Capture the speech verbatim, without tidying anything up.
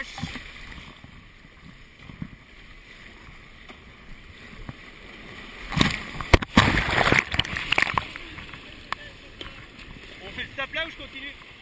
vache. On fait le tape là ou je continue?